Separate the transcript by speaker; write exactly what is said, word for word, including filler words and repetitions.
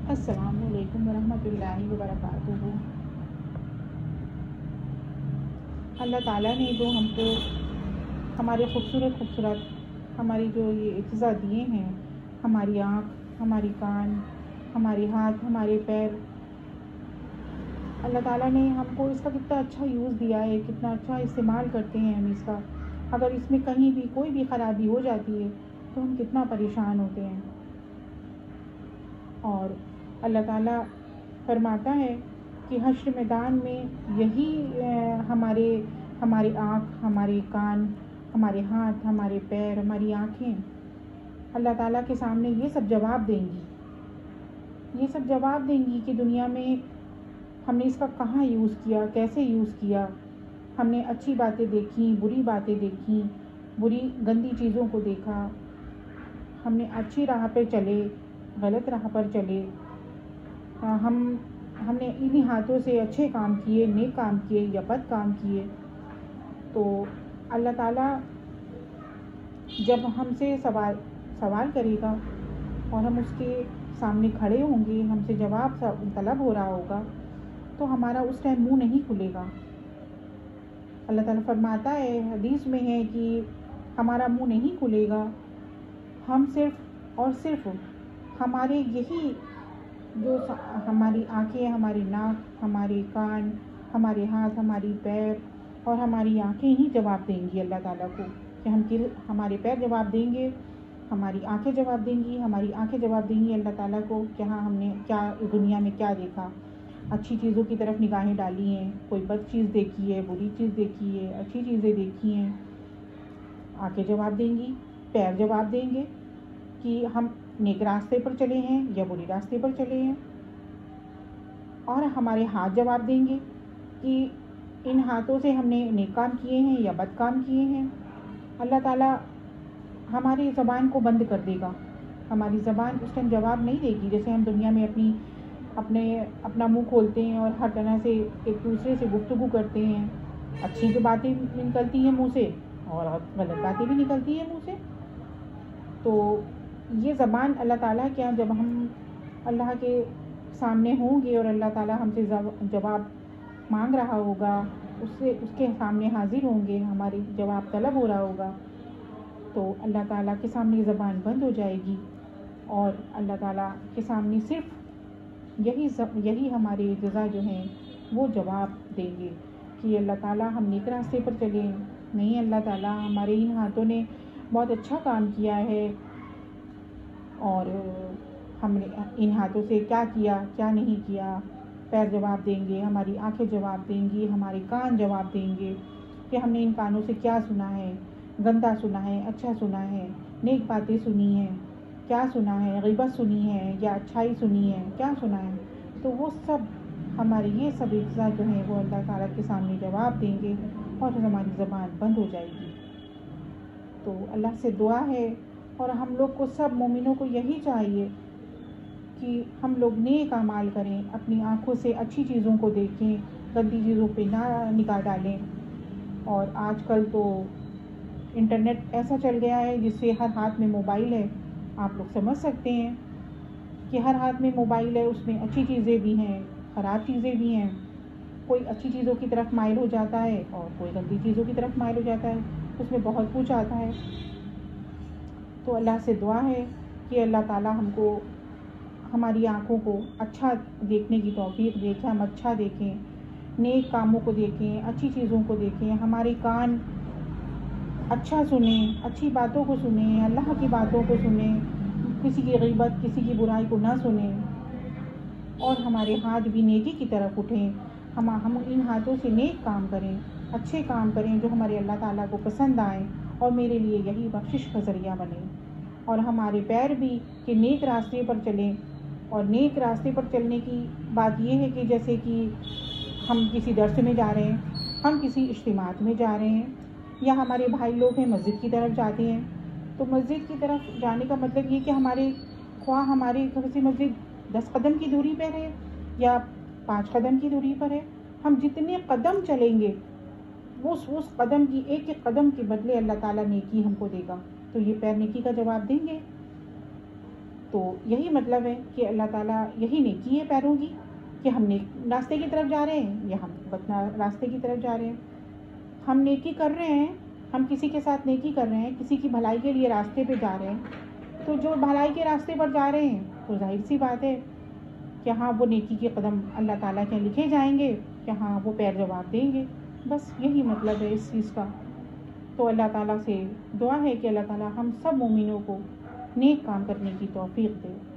Speaker 1: السلام علیکم ورحمۃ اللہ وبرکاتہ۔ اللہ تعالیٰ نے جو ہم کو ہمارے خوبصورت خوبصورت ہماری جو یہ اجزا دیے ہیں، ہماری آنکھ، ہماری کان، ہمارے ہاتھ، ہمارے پیر، اللہ تعالیٰ نے ہم کو اس کا کتنا اچھا یوز دیا ہے، کتنا اچھا استعمال کرتے ہیں ہم اس کا۔ اگر اس میں کہیں بھی کوئی بھی خرابی ہو جاتی ہے تو ہم کتنا پریشان ہوتے ہیں۔ اور اللہ تعالیٰ فرماتا ہے کہ حشر میدان میں یہی ہمارے ہماری آنکھ، ہمارے کان، ہمارے ہاتھ، ہمارے پیر، ہماری آنکھیں اللہ تعالیٰ کے سامنے یہ سب جواب دیں گی، یہ سب جواب دیں گی کہ دنیا میں ہم نے اس کا کہاں یوز کیا، کیسے یوز کیا، ہم نے اچھی باتیں دیکھیں، بری باتیں دیکھیں، بری گندی چیزوں کو دیکھا، ہم نے اچھی راہ پہ چلے، غلط راہ پر چلے، ہم ہم نے انہی ہاتھوں سے اچھے کام کیے، نیک کام کیے یا بد کام کیے۔ تو اللہ تعالیٰ جب ہم سے سوال سوال کرے گا اور ہم اس کے سامنے کھڑے ہوں گے، ہم سے جواب طلب ہو رہا ہوگا، تو ہمارا اس ٹائم منہ نہیں کھلے گا۔ اللہ تعالیٰ فرماتا ہے، حدیث میں ہے کہ ہمارا منہ نہیں کھلے گا، ہم صرف اور صرف ہمارے یہی جو ہماری آنکھیں، ہماری ناک، ہمارے کان، ہمارے ہاتھ، ہماری پیر اور ہماری آنکھیں ہی جواب دیں گی اللہ تعالیٰ کو، کہ ہم ہمارے پیر جواب دیں گے، ہماری آنکھیں جواب دیں گی، ہماری آنکھیں جواب دیں گی اللہ تعالیٰ کو کہ ہاں ہم نے کیا دنیا میں کیا دیکھا، اچھی چیزوں کی طرف نگاہیں ڈالی ہیں، کوئی بد چیز دیکھی ہے، بری چیز دیکھی ہے، اچھی چیزیں دیکھی ہیں۔ آنکھیں جواب دیں گی، پیر جواب دیں گے کہ ہم نیک راستے پر چلے ہیں یا بری راستے پر چلے ہیں، اور ہمارے ہاتھ جواب دیں گے کہ ان ہاتھوں سے ہم نے نیک کام کیے ہیں یا بد کام کیے ہیں۔ اللہ تعالیٰ ہماری زبان کو بند کر دے گا، ہماری زبان اس ٹائم جواب نہیں دے گی۔ جیسے ہم دنیا میں اپنی اپنے اپنا منہ کھولتے ہیں اور ہر طرح سے ایک دوسرے سے گفتگو کرتے ہیں، اچھی بھی باتیں نکلتی ہیں منہ سے اور غلط باتیں بھی نکلتی ہیں منہ سے۔ تو یہ زبان اللہ تعالیٰ کیا جب ہم اللہ کے سامنے ہوں گے اور اللہ تعالیٰ ہم سے جواب مانگ رہا ہوگا، اس سے اس کے سامنے حاضر ہوں گے، ہماری جواب طلب ہو رہا ہوگا، تو اللہ تعالیٰ کے سامنے زبان بند ہو جائے گی اور اللہ تعالیٰ کے سامنے صرف یہی یہی ہمارے جزا جو ہیں وہ جواب دیں گے کہ اللہ تعالیٰ ہم نیک راستے پر چلیں، نہیں اللہ تعالیٰ ہمارے ان ہاتھوں نے بہت اچھا کام کیا ہے اور ہم نے ان ہاتھوں سے کیا کیا کیا نہیں کیا۔ پیر جواب دیں گے، ہماری آنکھیں جواب دیں گی، ہمارے کان جواب دیں گے کہ ہم نے ان کانوں سے کیا سنا ہے، گندا سنا ہے، اچھا سنا ہے، نیک باتیں سنی ہیں، کیا سنا ہے، غیبت سنی ہے یا اچھائی سنی ہے، کیا سنا ہے۔ تو وہ سب ہماری یہ سب اجزا جو ہیں وہ اللہ تعالیٰ کے سامنے جواب دیں گے اور ہماری زبان بند ہو جائے گی۔ تو اللہ سے دعا ہے اور ہم لوگ کو سب مومنوں کو یہی چاہیے کہ ہم لوگ نیک اعمال کریں، اپنی آنکھوں سے اچھی چیزوں کو دیکھیں، گندی چیزوں پہ نہ نگاہ ڈالیں۔ اور آج کل تو انٹرنیٹ ایسا چل گیا ہے جس سے ہر ہاتھ میں موبائل ہے، آپ لوگ سمجھ سکتے ہیں کہ ہر ہاتھ میں موبائل ہے، اس میں اچھی چیزیں بھی ہیں، خراب چیزیں بھی ہیں، کوئی اچھی چیزوں کی طرف مائل ہو جاتا ہے اور کوئی گندی چیزوں کی طرف مائل ہو جاتا ہے، اس میں بہت کچھ آتا ہے۔ تو اللہ سے دعا ہے کہ اللہ تعالیٰ ہم کو ہماری آنکھوں کو اچھا دیکھنے کی توفیق دے کہ ہم اچھا دیکھیں، نیک کاموں کو دیکھیں، اچھی چیزوں کو دیکھیں، ہمارے کان اچھا سنیں، اچھی باتوں کو سنیں، اللہ کی باتوں کو سنیں، کسی کی غیبت، کسی کی برائی کو نہ سنیں، اور ہمارے ہاتھ بھی نیکی کی طرف اٹھیں، ہم ہم ان ہاتھوں سے نیک کام کریں، اچھے کام کریں جو ہمارے اللہ تعالیٰ کو پسند آئیں اور میرے لیے یہی بخشش کا ذریعہ بنیں۔ اور ہمارے پیر بھی کہ نیک راستے پر چلیں، اور نیک راستے پر چلنے کی بات یہ ہے کہ جیسے کہ ہم کسی درس میں جا رہے ہیں، ہم کسی اجتماعات میں جا رہے ہیں، یا ہمارے بھائی لوگ ہیں مسجد کی طرف جاتے ہیں، تو مسجد کی طرف جانے کا مطلب یہ کہ ہمارے خواہ ہمارے گھر سے مسجد دس قدم کی دوری پر ہے یا پانچ قدم کی دوری پر ہے، ہم جتنے قدم چلیں گے اس اس قدم کی ایک ایک قدم کے بدلے اللہ تعالیٰ نیکی ہم کو دے گا، تو یہ پیر نیکی کا جواب دیں گے۔ تو یہی مطلب ہے کہ اللہ تعالیٰ یہی نیکی ہے پیروں کی کہ ہم نیک راستے کی طرف جا رہے ہیں یا ہم بد راستے کی طرف جا رہے ہیں. ہم نیکی کر رہے ہیں, ہم کسی کے ساتھ نیکی کر رہے ہیں, کسی کی بھلائی کے لیے راستے پہ جا رہے ہیں, تو جو بھلائی کے راستے پر جا رہے ہیں تو ظاہر سی بات ہے کہ ہاں وہ نیکی کے قدم اللہ تعالیٰ کے لکھے جائیں گے, کہ ہاں وہ پیر جواب دیں گے. بس یہی مطلب ہے اس چیز کا. تو اللہ تعالیٰ سے دعا ہے کہ اللہ تعالیٰ ہم سب مومنوں کو نیک کام کرنے کی توفیق دے.